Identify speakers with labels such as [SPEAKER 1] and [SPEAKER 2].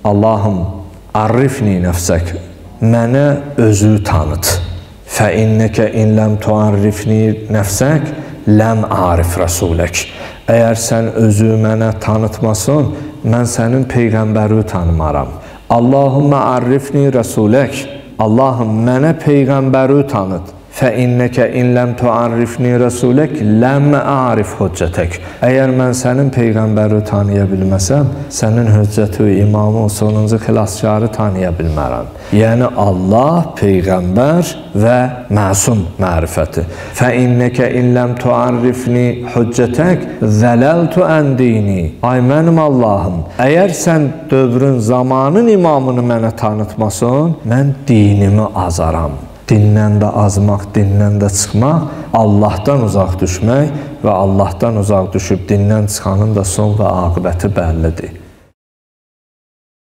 [SPEAKER 1] Allahım, arrifni nəfsək, mənə özü tanıt. Fə innəkə in ləm tuarrifni nəfsək, ləm arif rəsulək. Əgər sən özü mənə tanıtmasın, mən sənin Peyğəmbəri tanımaram. Allahümmə arrifni rəsulək. Allahım, mənə Peyğəmbəri tanıt. Fə innəkə in ləm tuarrifni rəsulək, ləm arif hüccətək. Əgər mən sənin Peyğəmbəri tanıya bilməsəm, sənin hüccəti, imamı, sonuncu xilaskarı tanıya bilmərəm. Yəni Allah, Peyğəmbər və məsum mərifəti. Fə innəkə in ləm tuarrifni hüccətək, zələltu ən dini. Ay mənim Allahım, əgər sən dövrün, zamanın imamını mənə tanıtmasın, mən dinimi azaram. Dindən də azmaq, dindən də çıxmaq, Allahdan uzaq düşmək və Allahdan uzaq düşüb dindən çıxanın da son və aqibəti bəllidir.